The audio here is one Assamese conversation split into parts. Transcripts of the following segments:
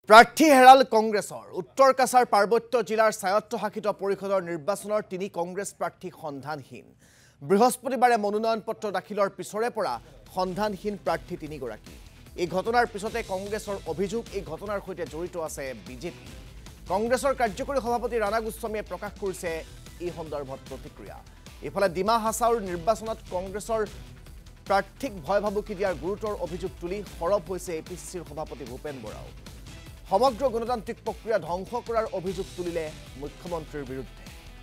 প্ৰাৰ্থী হেৰাল কংগ্ৰেছৰ উত্তৰ কাছাৰ পাৰ্বত্য জিলাৰ স্বায়ত্তশাসিত পৰিষদৰ নিৰ্বাচনৰ 3 কংগ্ৰেছ প্ৰাৰ্থী সন্ধানহীন। বৃহস্পতিবাৰে মনোনয়ন পত্ৰ দাখিলৰ পিছৰে পৰা সন্ধানহীন প্ৰাৰ্থী 3 গৰাকী। এই ঘটনাৰ পিছতে কংগ্ৰেছৰ অভিযোগ এই ঘটনাৰ সৈতে জড়িত আছে বিজেপি। কংগ্ৰেছৰ কাৰ্যকৰী সভাপতি ৰাণা গোস্বামীয়ে প্ৰকাশ কৰিছে এই সন্দৰ্ভত প্ৰতিক্ৰিয়া। ইফালে ডিমা হাছাওৰ নিৰ্বাচনত কংগ্ৰেছৰ প্ৰাৰ্থীক ভয় ভাবুকি দিয়াৰ গুৰুতৰ অভিযোগ তুলি সৰব হৈছে এপিচিৰ সভাপতি ভূপেন বৰাও। সমগ্ৰ গণতান্ত্ৰিক প্ৰক্ৰিয়া ধ্বংস কৰাৰ অভিযোগ তুলিলে মুখ্যমন্ত্ৰীৰ বিৰুদ্ধে।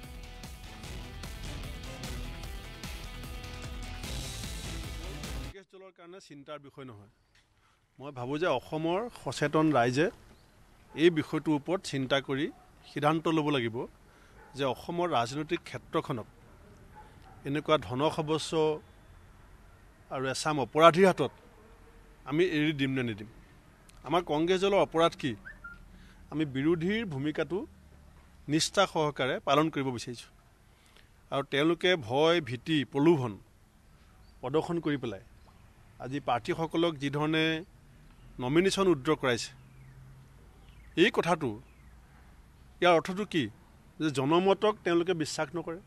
কংগ্ৰেছ দলৰ কাৰণে চিন্তাৰ বিষয় নহয়। মই ভাবোঁ যে অসমৰ সচেতন ৰাইজে এই বিষয়টোৰ ওপৰত চিন্তা কৰি সিদ্ধান্ত ল'ব লাগিব যে অসমৰ ৰাজনৈতিক ক্ষেত্ৰখনক এনেকুৱা ধনসৰ্বস্ব আৰু এছাম অপৰাধীৰ হাতত আমি এৰি দিম নে নিদিম। আমাৰ কংগ্ৰেছ দলৰ অপৰাধ কি? আমি বিৰোধীৰ ভূমিকাটো নিষ্ঠা সহকাৰে পালন কৰিব বিচাৰিছোঁ আৰু তেওঁলোকে ভয় ভীতি প্ৰলোভন প্ৰদৰ্শন কৰি পেলাই আজি প্ৰাৰ্থীসকলক যি ধৰণে নমিনেশ্যন উইথড্ৰ কৰাইছে, এই কথাটো ইয়াৰ অৰ্থটো কি যে জনমতক তেওঁলোকে বিশ্বাস নকৰে।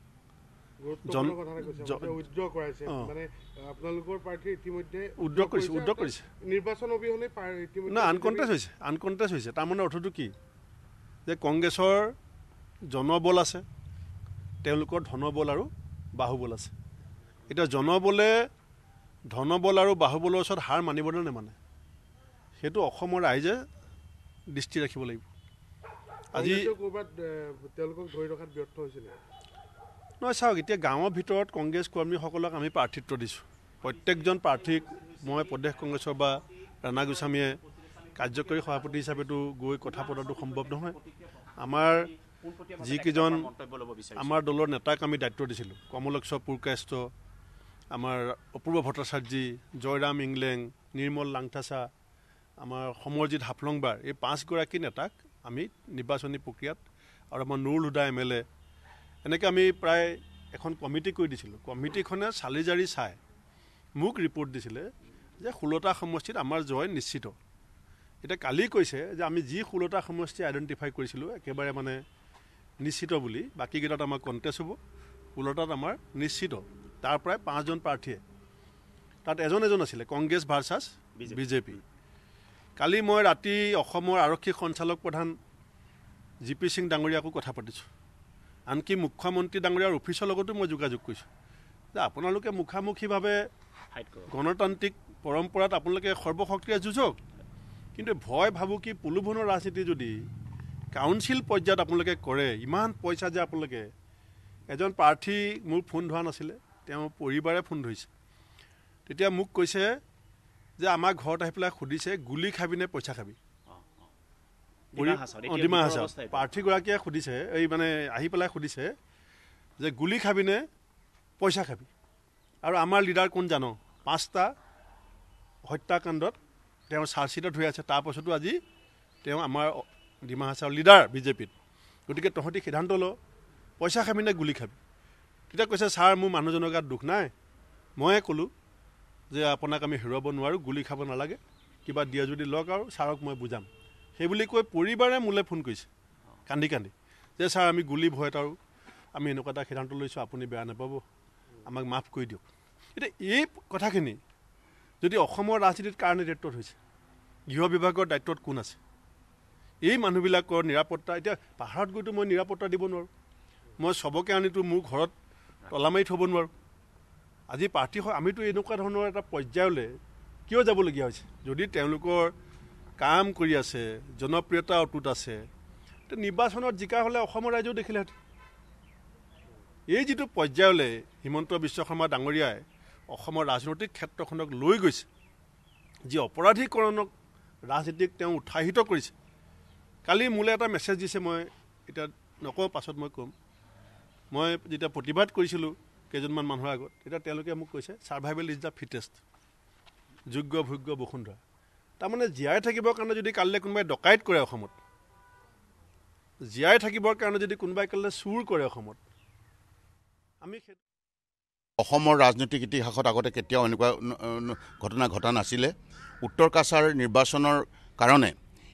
আনকণ্টেষ্ট হৈছে তাৰমানে অৰ্থটো কি যে কংগ্ৰেছৰ জনবল আছে, তেওঁলোকৰ ধনবল আৰু বাহুবল আছে। এতিয়া জনবলে ধনবল আৰু বাহুবলৰ ওচৰত হাৰ মানিবলৈ নেমানে, সেইটো অসমৰ ৰাইজে দৃষ্টি ৰাখিব লাগিব। আজি তেওঁলোকক ধৰি ৰখাত ব্যৰ্থ হৈছিল নহয়। চাওক, এতিয়া গাঁৱৰ ভিতৰত কংগ্ৰেছ কৰ্মীসকলক আমি প্ৰাৰ্থিত্ব দিছোঁ। প্ৰত্যেকজন প্ৰাৰ্থীক মই প্ৰদেশ কংগ্ৰেছৰ বা ৰাণা গোস্বামীয়ে কাৰ্যকৰী সভাপতি হিচাপেতো গৈ কথা পতাটো সম্ভৱ নহয়। আমাৰ যিকেইজন আমাৰ দলৰ নেতাক আমি দায়িত্ব দিছিলোঁ, কমলেশ্বৰ পুৰকায়স্থ, আমাৰ অপূৰ্ব ভট্টাচাৰ্যী, জয়ৰাম ইংলেং, নিৰ্মল লাংথাচা, আমাৰ সমৰজিৎ হাফলংবাৰ, এই 5 গৰাকী নেতাক আমি নিৰ্বাচনী প্ৰক্ৰিয়াত আৰু আমাৰ নুৰুল হুদা MLA এনেকৈ আমি প্ৰায় এখন কমিটি কৰি দিছিলোঁ। কমিটিখনে চালি জাৰি চাই মোক ৰিপৰ্ট দিছিলে যে 16টা সমষ্টিত আমাৰ জয় নিশ্চিত। এতিয়া কালি কৈছে যে আমি যি 16টা সমষ্টি আইডেণ্টিফাই কৰিছিলোঁ একেবাৰে মানে নিশ্চিত বুলি, বাকীকেইটাত আমাৰ কণ্টেষ্ট হ'ব, 16টাত আমাৰ নিশ্চিত। তাৰ পৰাই 5জন প্ৰাৰ্থীয়ে, তাত এজন আছিলে কংগ্ৰেছ ভাৰ্চাছ বিজেপি। কালি মই ৰাতি অসমৰ আৰক্ষী সঞ্চালক প্ৰধান GP সিং ডাঙৰীয়াকো কথা পাতিছোঁ, আনকি মুখ্যমন্ত্ৰী ডাঙৰীয়াৰ অফিচৰ লগতো মই যোগাযোগ কৰিছোঁ যে আপোনালোকে মুখামুখিভাৱে গণতান্ত্ৰিক পৰম্পৰাত আপোনালোকে সৰ্বশক্তিৰে যুঁজক, কিন্তু ভয় ভাবুকি প্ৰলোভনৰ ৰাজনীতি যদি কাউন্সিল পৰ্যায়ত আপোনালোকে কৰে, ইমান পইচা যে আপোনালোকে, এজন প্ৰাৰ্থী মোৰ ফোন ধৰা নাছিলে, তেওঁৰ পৰিবাৰে ফোন ধৰিছে। তেতিয়া মোক কৈছে যে আমাৰ ঘৰত আহি পেলাই সুধিছে গুলি খাবি নে পইচা খাবি। ডিমা হাছাও প্ৰাৰ্থীগৰাকীয়ে সুধিছে, এই মানে আহি পেলাই সুধিছে যে গুলি খাবি নে পইচা খাবি। আৰু আমাৰ লিডাৰ কোন জানো? 5টা হত্যাকাণ্ডত তেওঁ চাৰ্জশ্বিটত হৈ আছে, তাৰপাছতো আজি তেওঁ আমাৰ ডিমা হাছাওৰ লিডাৰ বিজেপিত। গতিকে তহঁতি সিদ্ধান্ত ল, পইচা খাবি নে গুলি খাবি। তেতিয়া কৈছে ছাৰ মোৰ মানুহজনৰ গাত দুখ নাই, ময়ে ক'লোঁ যে আপোনাক আমি হেৰুৱাব নোৱাৰোঁ, গুলি খাব নালাগে, কিবা দিয়ে যদি লওক আৰু ছাৰক মই বুজাম। সেইবুলি কৈ পৰিবাৰে মোলৈ ফোন কৰিছে কান্দি কান্দি যে ছাৰ আমি গুলি ভয়ত আৰু আমি এনেকুৱা এটা সিদ্ধান্ত লৈছোঁ, আপুনি বেয়া নাপাব, আমাক মাফ কৰি দিয়ক। এতিয়া এই কথাখিনি যদি অসমৰ ৰাজনীতিত কাৰ নেতৃত্বত হৈছে, গৃহ বিভাগৰ দায়িত্বত কোন আছে? এই মানুহবিলাকৰ নিৰাপত্তা, এতিয়া পাহাৰত গৈতো মই নিৰাপত্তা দিব নোৱাৰোঁ, মই চবকে আনিতো মোৰ ঘৰত তলা মাৰি থ'ব নোৱাৰোঁ। আজি প্ৰাৰ্থী আমিতো এনেকুৱা ধৰণৰ এটা পৰ্যায়লৈ কিয় যাবলগীয়া হৈছে? যদি তেওঁলোকৰ কাম কৰি আছে, জনপ্ৰিয়তা অটুট আছে, নিৰ্বাচনত জিকা হ'লে অসমৰ ৰাইজেও দেখিলেহেঁতেন। এই যিটো পৰ্যায়লৈ হিমন্ত বিশ্ব শৰ্মা ডাঙৰীয়াই অসমৰ ৰাজনৈতিক ক্ষেত্ৰখনক লৈ গৈছে, যি অপৰাধীকৰণক ৰাজনীতিক তেওঁ উৎসাহিত কৰিছে। কালি মোলৈ এটা মেছেজ দিছে, মই এতিয়া নকওঁ, পাছত মই ক'ম। মই যেতিয়া প্ৰতিবাদ কৰিছিলোঁ কেইজনমান মানুহৰ আগত, তেতিয়া তেওঁলোকে মোক কৈছে ছাৰ্ভাইভেল ইজ দ্য ফিটেষ্ট, যোগ্য ভোগ্য বসুন্ধৰা। তাৰমানে জীয়াই থাকিবৰ কাৰণে যদি কালিলৈ কোনোবাই ডকাইত কৰে অসমত, জীয়াই থাকিবৰ কাৰণে যদি কোনোবাই কালিলৈ চুৰ কৰে অসমত, আমি অসমৰ ৰাজনৈতিক ইতিহাসত আগতে কেতিয়াও এনেকুৱা ঘটনা ঘটা নাছিলে। উত্তৰ কাছাৰ নিৰ্বাচনৰ কাৰণে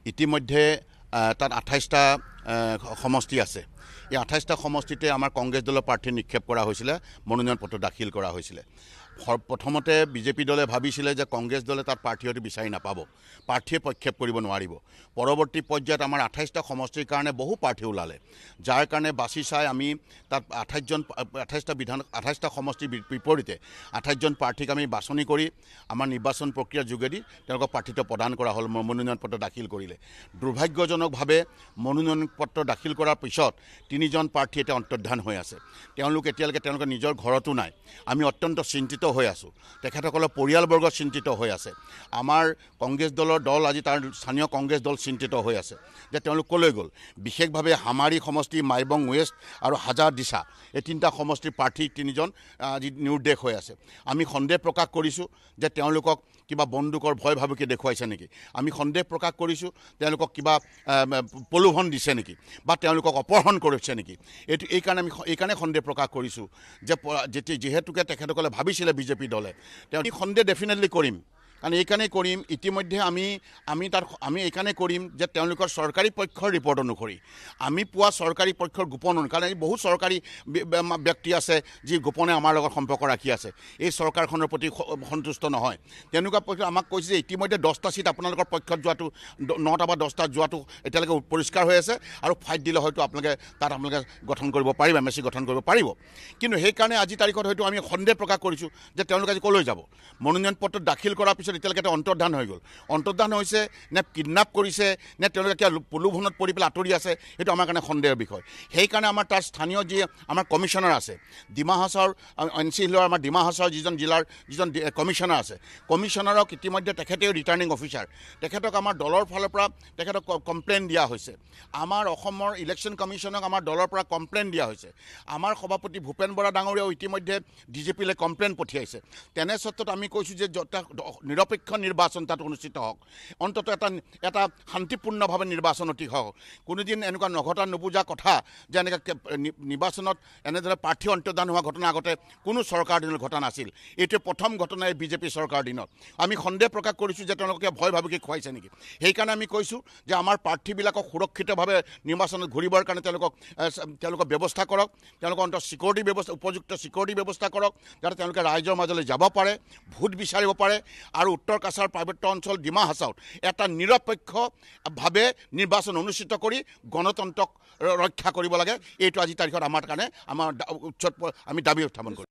ইতিমধ্যে তাত 28টা সমষ্টি আছে। এই 28টা সমষ্টিতে আমাৰ কংগ্ৰেছ দলৰ প্ৰাৰ্থী নিক্ষেপ কৰা হৈছিলে, মনোনয়ন পত্ৰ দাখিল কৰা হৈছিলে। প্ৰথমতে বিজেপি দলে ভাবিছিলে যে কংগ্ৰেছ দলে তাত প্ৰাৰ্থী হয়তো বিচাৰি নাপাব, প্ৰাৰ্থীয়ে প্ৰক্ষেপ কৰিব নোৱাৰিব। পৰৱৰ্তী পৰ্যায়ত আমাৰ 28টা সমষ্টিৰ কাৰণে বহু প্ৰাৰ্থী ওলালে, যাৰ কাৰণে বাছি চাই আমি তাত 28টা সমষ্টিৰ বিপৰীতে 28জন প্ৰাৰ্থীক আমি বাছনি কৰি আমাৰ নিৰ্বাচন প্ৰক্ৰিয়াৰ যোগেদি তেওঁলোকক প্ৰাৰ্থিত্ব প্ৰদান কৰা হ'ল, মনোনয়ন পত্ৰ দাখিল কৰিলে। দুৰ্ভাগ্যজনকভাৱে মনোনয়ন পত্ৰ দাখিল কৰাৰ পিছত 3জন প্ৰাৰ্থী এতিয়া অন্তৰ্ধান হৈ আছে। তেওঁলোক এতিয়ালৈকে তেওঁলোকে নিজৰ ঘৰতো নাই। আমি অত্যন্ত চিন্তিত হৈ আছোঁ, তেখেতসকলৰ পৰিয়ালবৰ্গ চিন্তিত হৈ আছে। আমাৰ কংগ্ৰেছ দল আজি তাৰ স্থানীয় কংগ্ৰেছ দল চিন্তিত হৈ আছে যে তেওঁলোক ক'লৈ গ'ল। বিশেষভাৱে হামাৰী সমষ্টি, মাইবং ৱেষ্ট আৰু হাজাৰ দিছা, এই 3টা সমষ্টিৰ প্ৰাৰ্থী 3জন আজি নিৰুদ্দেশ হৈ আছে। আমি সন্দেহ প্ৰকাশ কৰিছোঁ যে তেওঁলোকক কিবা বন্দুকৰ ভয় ভাবুকি দেখুৱাইছে নেকি। আমি সন্দেহ প্ৰকাশ কৰিছোঁ তেওঁলোকক কিবা প্ৰলোভন দিছে নেকি বা তেওঁলোকক অপহৰণ কৰিছে নেকি। এইকাৰণে সন্দেহ প্ৰকাশ কৰিছোঁ যে যিহেতুকে তেখেতসকলে ভাবিছিলে বিজেপি দলে, তেওঁ সন্দেহ ডেফিনেটলি কৰিম। কাৰণ এইকাৰণেই কৰিম, ইতিমধ্যে আমি এইকাৰণেই কৰিম যে তেওঁলোকৰ চৰকাৰী পক্ষৰ ৰিপৰ্ট অনুসৰি আমি পোৱা চৰকাৰী পক্ষৰ গোপন, কাৰণ এই বহুত চৰকাৰী ব্যক্তি আছে যি গোপনে আমাৰ লগত সম্পৰ্ক ৰাখি আছে, এই চৰকাৰখনৰ প্ৰতি সন্তুষ্ট নহয়। তেনেকুৱা পক্ষ আমাক কৈছে যে ইতিমধ্যে 10টা ছিট আপোনালোকৰ পক্ষত যোৱাটো 9টা বা 10টা যোৱাটো এতিয়ালৈকে পৰিষ্কাৰ হৈ আছে, আৰু ফাইট দিলে হয়তো আপোনালোকে গঠন কৰিব পাৰিব, এমএছচি গঠন কৰিব পাৰিব। কিন্তু সেইকাৰণে আজি তাৰিখত হয়তো আমি সন্দেহ প্ৰকাশ কৰিছোঁ যে তেওঁলোকে আজি ক'লৈ যাব। মনোনয়ন পত্ৰ দাখিল কৰাৰ পিছত এতিয়ালৈকে এটা অন্তৰ্ধান হৈ গ'ল। অন্তৰ্ধান হৈছে নে কিডনেপ কৰিছে নে তেওঁলোকে কিবা প্ৰলোভনত পৰি পেলাই আঁতৰি আছে, সেইটো আমাৰ কাৰণে সন্দেহৰ বিষয়। সেইকাৰণে আমাৰ তাৰ স্থানীয় যি আমাৰ কমিশ্যনাৰ আছে, ডিমা হাছাওৰ NC হিলৰ আমাৰ ডিমা হাছাওৰ জিলাৰ যিজন কমিশ্যনাৰ আছে, কমিশ্যনাৰক ইতিমধ্যে তেখেতেও ৰিটাৰ্ণিং অফিচাৰ, তেখেতক আমাৰ দলৰ ফালৰ পৰা তেখেতক কমপ্লেইন দিয়া হৈছে। আমাৰ অসমৰ ইলেকশ্যন কমিশ্যনক আমাৰ দলৰ পৰা কমপ্লেইন দিয়া হৈছে। আমাৰ সভাপতি ভূপেন বৰা ডাঙৰীয়াও ইতিমধ্যে DGPলৈ কমপ্লেইন পঠিয়াইছে। তেনে স্বত্বত আমি কৈছোঁ যে নিৰপেক্ষ নিৰ্বাচন তাত অনুষ্ঠিত হওক, অন্ততঃ এটা শান্তিপূৰ্ণভাৱে নিৰ্বাচন অতি হওক। কোনোদিন এনেকুৱা নুবুজা কথা যে এনেকৈ নিৰ্বাচনত এনেদৰে প্ৰাৰ্থী অন্তৰ্ধান হোৱা ঘটনা আগতে কোনো চৰকাৰ দিনত ঘটা নাছিল। এইটোৱে প্ৰথম ঘটনা এই বিজেপি চৰকাৰ দিনত। আমি সন্দেহ প্ৰকাশ কৰিছোঁ যে তেওঁলোকে ভয় ভাবুকি খুৱাইছে নেকি। সেইকাৰণে আমি কৈছোঁ যে আমাৰ প্ৰাৰ্থীবিলাকক সুৰক্ষিতভাৱে নিৰ্বাচনত ঘূৰিবৰ কাৰণে তেওঁলোকক ব্যৱস্থা কৰক, তেওঁলোকৰ উপযুক্ত ছিকিউৰিটি ব্যৱস্থা কৰক, যাতে তেওঁলোকে ৰাইজৰ মাজলৈ যাব পাৰে, ভোট বিচাৰিব পাৰে, আৰু উত্তৰ কাছাৰ পাৰ্বত্য অঞ্চল ডিমা হাছাওত এটা নিৰপেক্ষভাৱে নিৰ্বাচন অনুষ্ঠিত কৰি গণতন্ত্ৰক ৰক্ষা কৰিব লাগে। এইটো আজি তাৰিখত আমাৰ কাৰণে আমাৰ উচ্চত আমি দাবী উত্থাপন কৰিম।